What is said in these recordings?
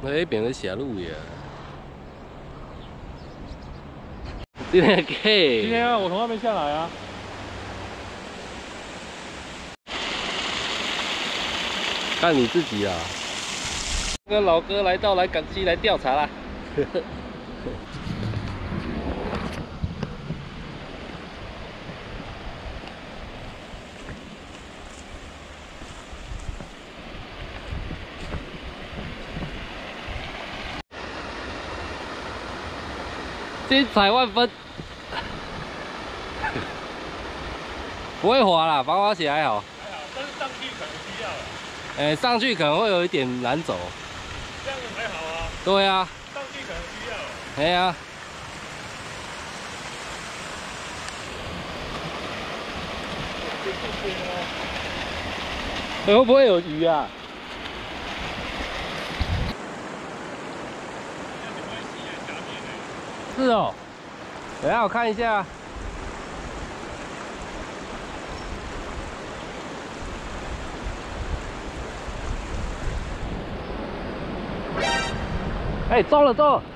那边是斜路呀。今天 K。 今天我从那边下来啊。 看你自己啊。跟老哥来到来港西来调查啦。精彩万分，不会滑啦，防滑鞋还好。 还好，但是上去可能需要了。 上去可能会有一点难走。 这样子还好啊。对啊。 上去可能需要。 哎呀。会不会有鱼啊？是哦，等一下我看一下。哎，中了中了！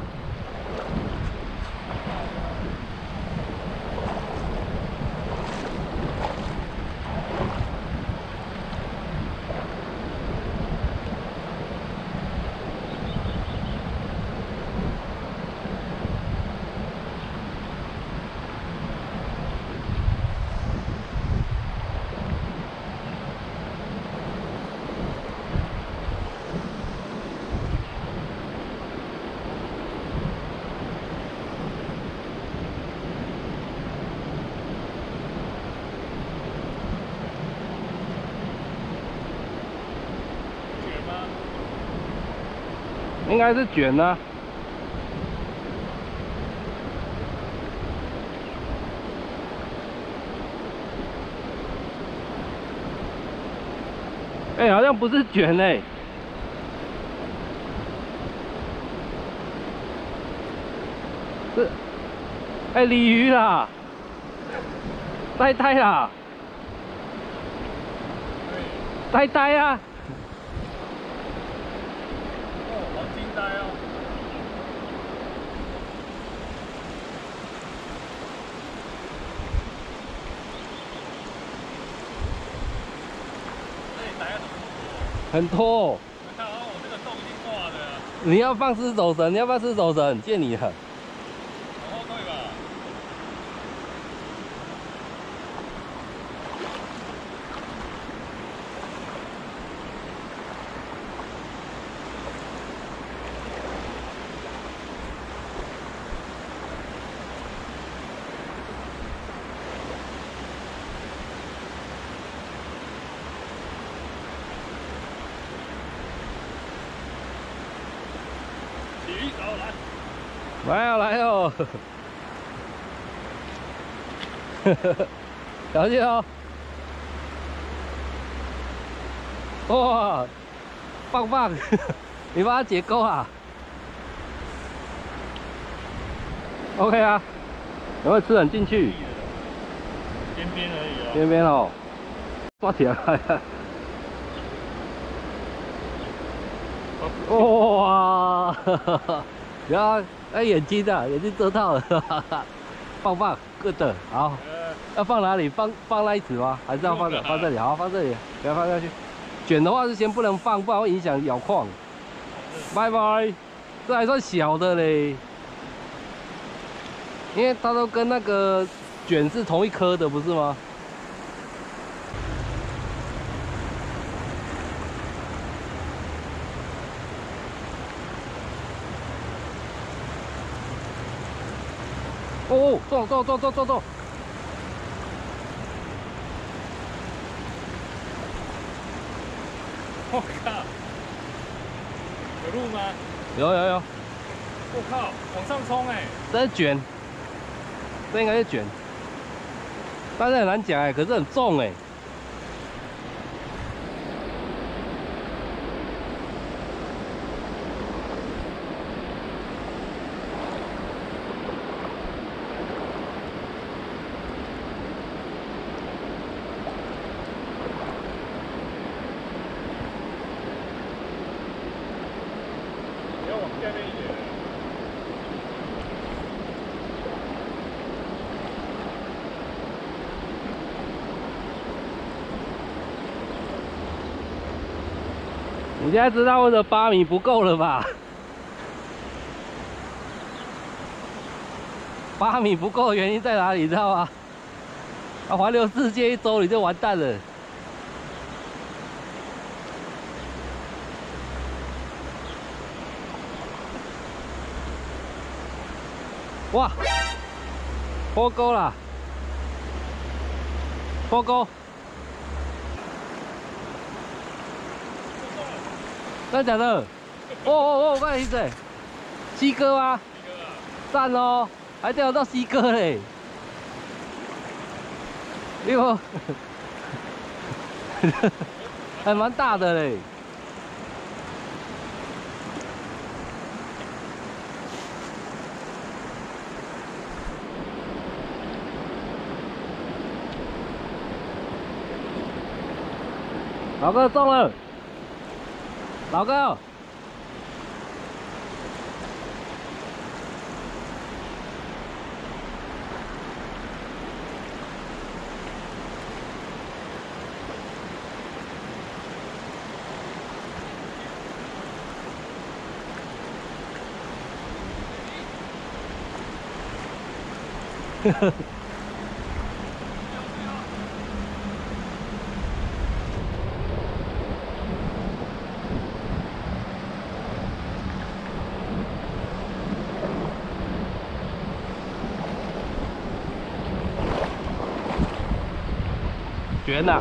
应该是卷呢。哎，好像不是卷哎。是，哎，鲤鱼啦，呆呆啦，呆呆啊。 黄金呆哦。 很拖。 看啊，我这个洞已经挂的。 你要放失手绳，你要不要失手绳？借你了。 然后可以吧？ 来哦来哦，小心哦！哇，棒棒，你帮他解钩啊 ？OK 啊，有没有吃很进去？ 边边而已哦。 边边哦，抓起来了！哇，然后哎眼睛的，眼睛遮到了，棒棒 ，good， 好。要放哪里？放那一只吗？还是要放这里？好，放这里，给它放下去。卷的话是先不能放，不然会影响咬矿。拜拜，这还算小的嘞，因为它都跟那个卷是同一颗的，不是吗？哦，走！ 我靠，有路吗？ 有。 我靠，往上冲哎！ 这是卷，这应该是卷，但是很难讲哎，可是很重哎。 下面一点。 你现在知道为什么8米不够了吧？8米不够的原因在哪里？你知道吗？啊，环游世界1周你就完蛋了。哇，坡沟啦，坡沟。真的假的？我看你谁？西哥吗？赞哦，还钓得到西哥嘞！哟，还蛮大的嘞。老哥中了，老哥。呵呵。悬呐！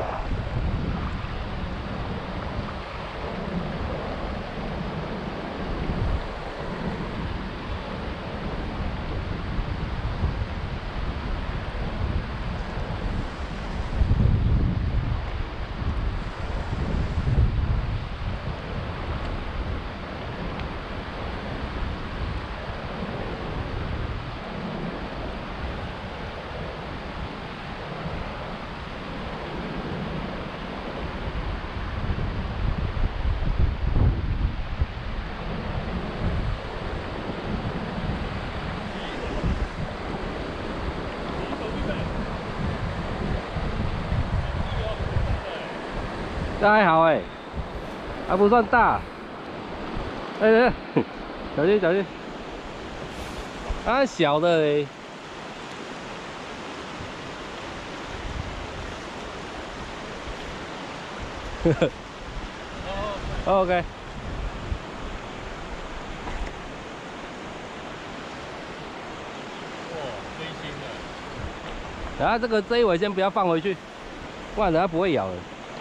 这还好哎，还不算大。哎，小心小心，它小的嘞。呵呵。OK。 哇，飞心的。 等下这一尾先不要放回去，不然等下不会咬了。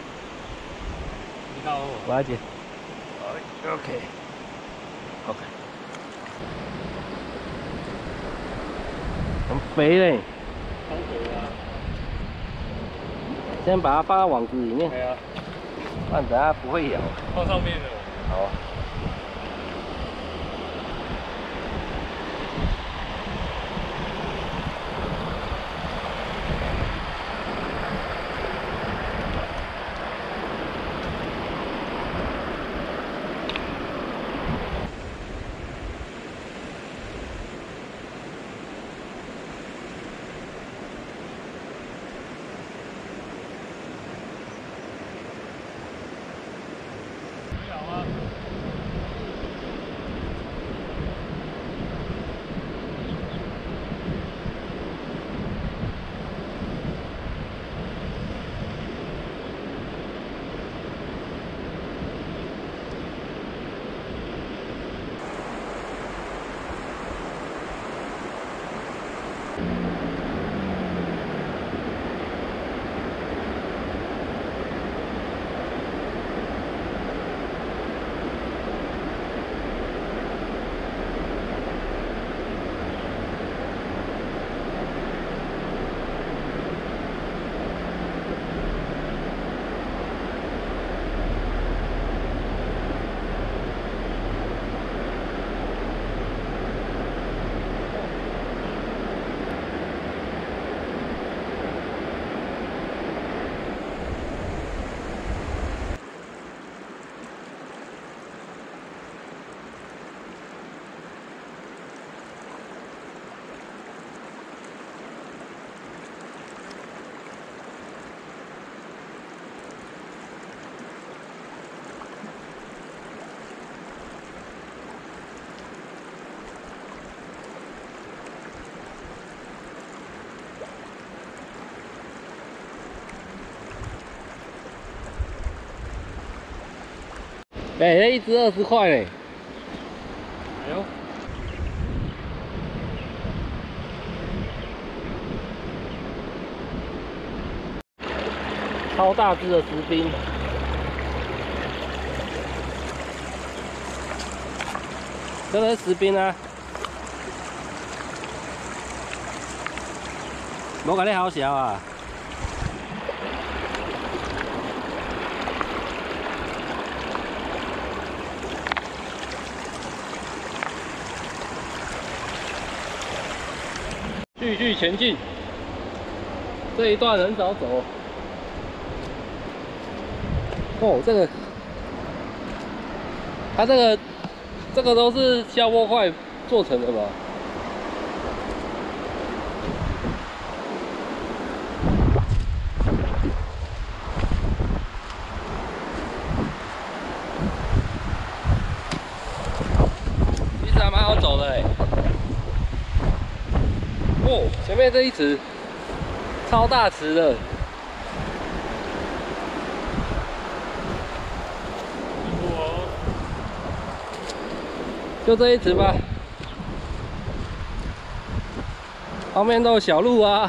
我来接。OK。很肥嘞。 超肥啊！ 先把它放到网子里面。 对啊。 不然等下不会咬。 放上面的。 好。 哎，那一只20块嘞。 哎呦， 超大只的石冰。真的是石冰啊！我感觉好小啊！继续前进，这一段很少走。哦，它这个都是消波块做成的吧？其实还蛮好走的哎。哦，前面这一池超大池的。就这一池吧，旁边都有小路啊。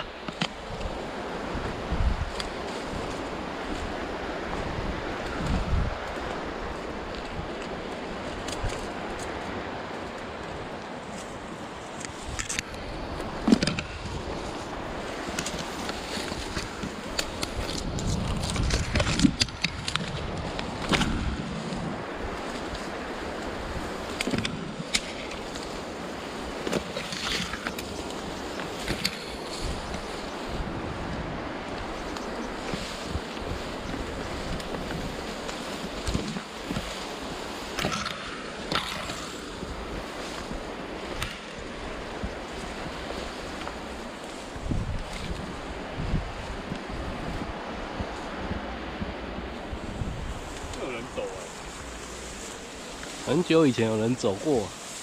有人走哎， 很久以前有人走过。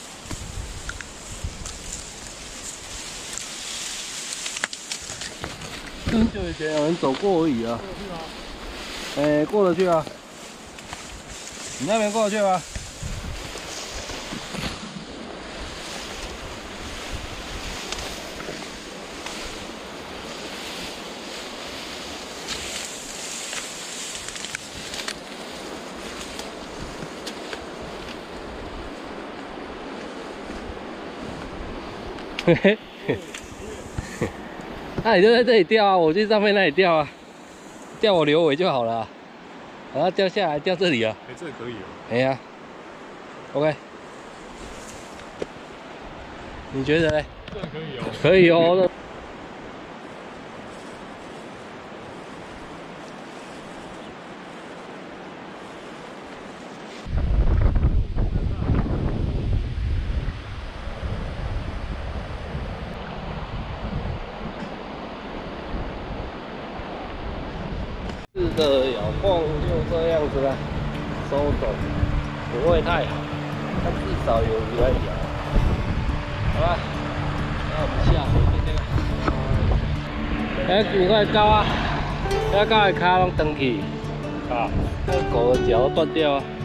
很久以前有人走过而已啊。 过得去吗？ 哎，过得去啊。你那边过得去吗？嘿嘿嘿，那你就在这里钓啊，我去上面那里钓啊，钓我刘尾就好了啊，然后掉下来掉这里啊。 哎，这个可以哦。 哎呀 ，OK， 你觉得嘞？ 这个可以哦。 可以哦。是的，咬矿就这样子了，收走，不会太好，但至少有鱼来咬。好吧，那我们下回再见。哎，你快高啊！要高的脚拢断去， 啊， 那狗的脚断掉啊。